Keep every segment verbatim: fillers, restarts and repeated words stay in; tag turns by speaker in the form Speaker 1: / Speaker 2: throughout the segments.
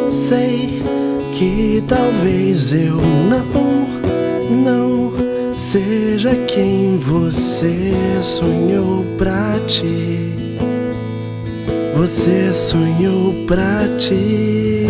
Speaker 1: Sei que talvez eu não, não seja quem você sonhou pra ti. Você sonhou pra ti.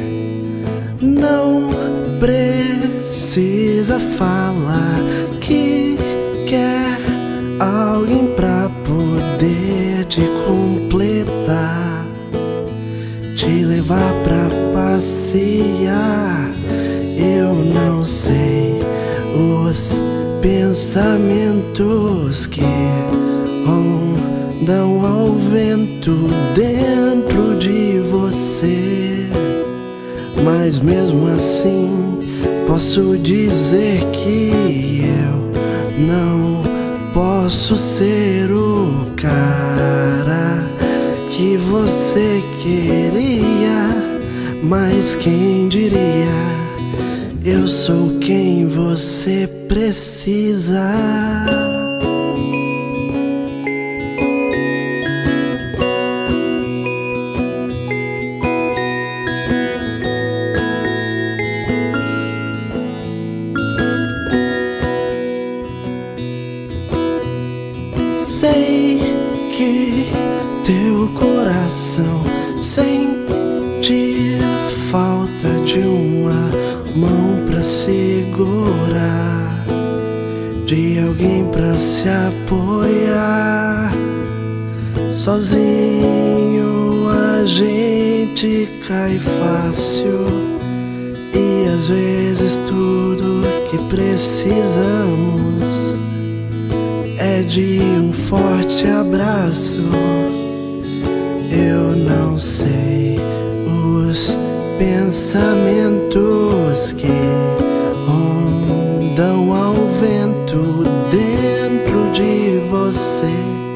Speaker 1: Não precisa falar que quer alguém pra poder te completar, te levar pra passear. Eu não sei os pensamentos que rondam ao vento dentro de você, mas mesmo assim posso dizer que eu não posso ser o cara que você queria, mas quem diria, eu sou quem você precisa. Sei que teu coração sente falta de uma mão pra segurar, de alguém pra se apoiar. Sozinho a gente cai fácil, e às vezes tudo que precisamos é de um forte abraço. Eu não sei os pensamentos que rondam ao vento dentro de você,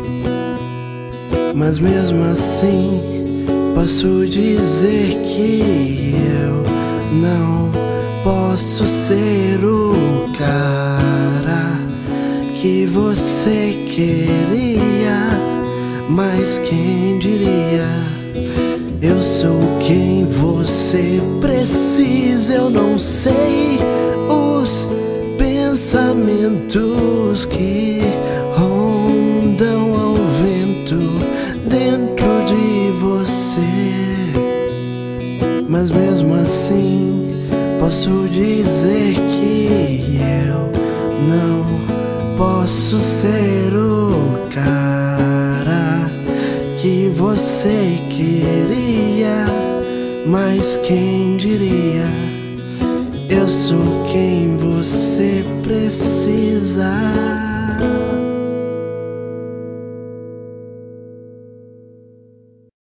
Speaker 1: mas mesmo assim posso dizer que eu não posso ser o cara que você queria, mas quem diria, eu sou quem você precisa. Eu não sei os pensamentos que rondam ao vento dentro de você, mas mesmo assim posso dizer que eu não posso ser o cara que você queria, mas quem diria, eu sou quem você precisa.